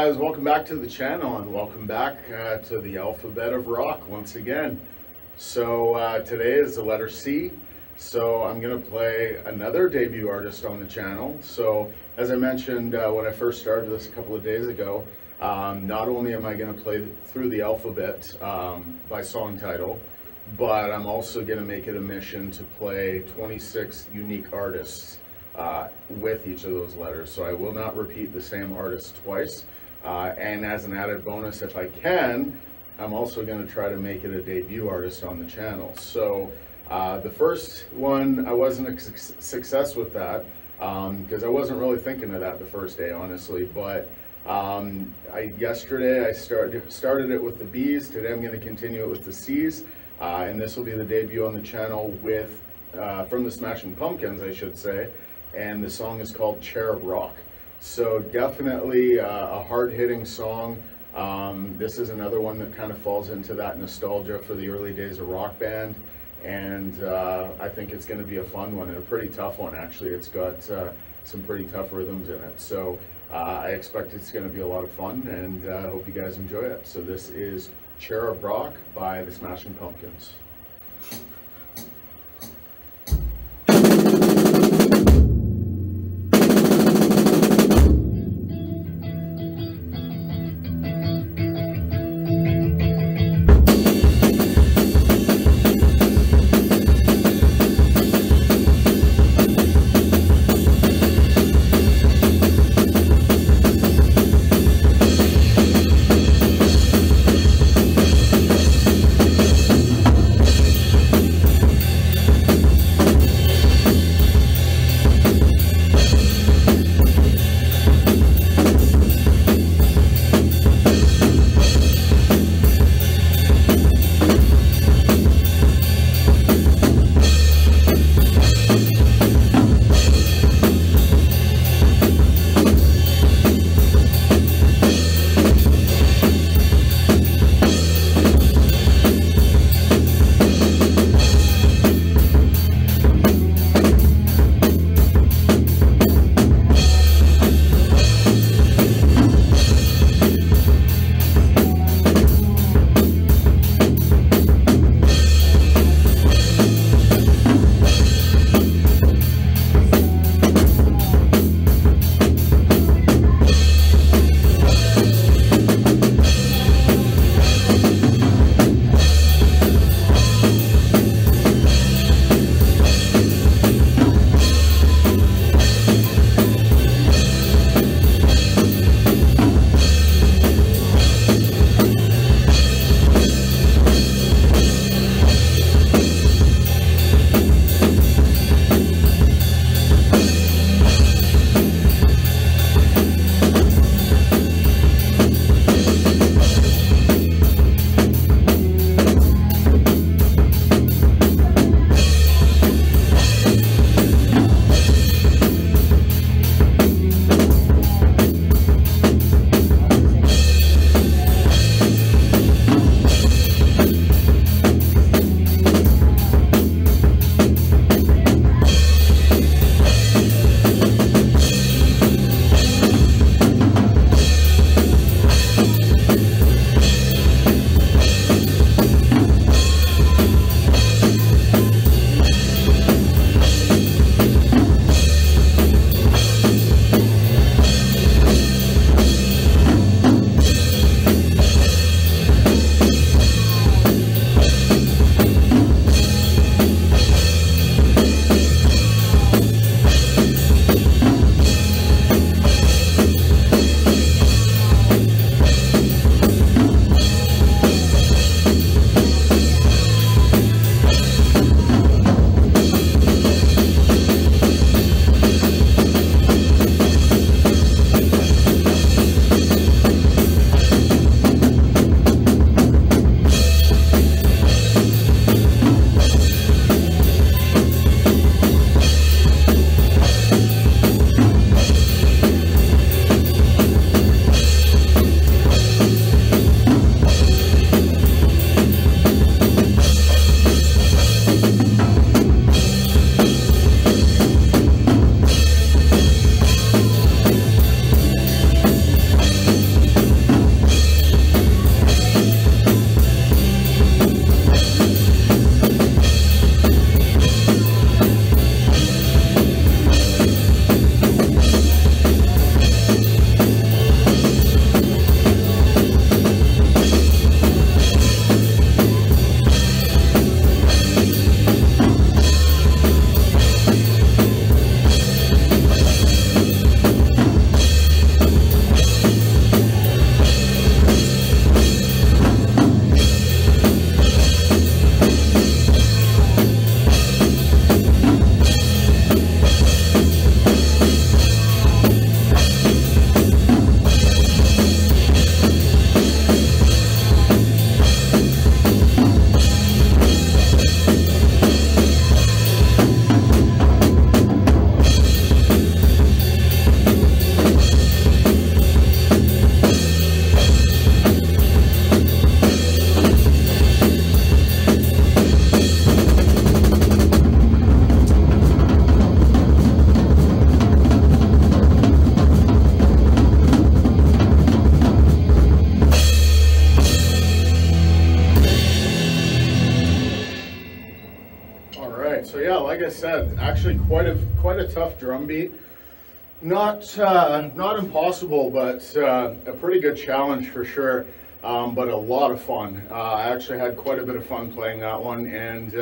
guys, welcome back to the channel and welcome back to the alphabet of rock once again. So today is the letter C, so I'm going to play another debut artist on the channel. So as I mentioned when I first started this a couple of days ago, not only am I going to play through the alphabet by song title, but I'm also going to make it a mission to play 26 unique artists with each of those letters. So I will not repeat the same artist twice. And as an added bonus, if I can, I'm also going to try to make it a debut artist on the channel. So the first one, I wasn't a success with that because I wasn't really thinking of that the first day, honestly. But yesterday I started it with the B's. Today I'm going to continue it with the C's. And this will be the debut on the channel with from the Smashing Pumpkins, I should say. And the song is called Cherub Rock. So definitely a hard-hitting song. This is another one that kind of falls into that nostalgia for the early days of Rock Band, and I think it's going to be a fun one and a pretty tough one, actually. It's got some pretty tough rhythms in it, so I expect it's going to be a lot of fun, and I hope you guys enjoy it. So this is Cherub Rock by the Smashing Pumpkins. right, so yeah, like I said, actually quite a tough drum beat. Not impossible, but a pretty good challenge for sure. But a lot of fun. I actually had quite a bit of fun playing that one, and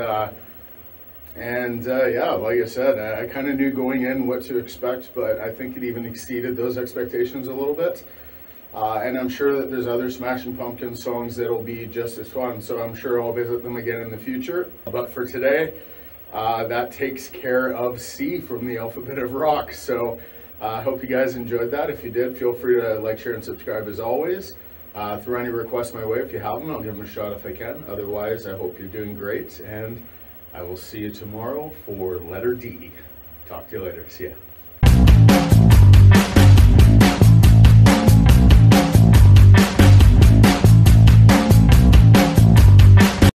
yeah, like I said, I kind of knew going in what to expect, but I think it even exceeded those expectations a little bit. And I'm sure that there's other Smashing Pumpkins songs that'll be just as fun, so I'm sure I'll visit them again in the future. But for today, that takes care of C from the Alphabet of Rock. So I hope you guys enjoyed that. If you did, feel free to like, share, and subscribe as always. Throw any requests my way if you have them. I'll give them a shot if I can. Otherwise, I hope you're doing great, and I will see you tomorrow for letter D. Talk to you later. See ya.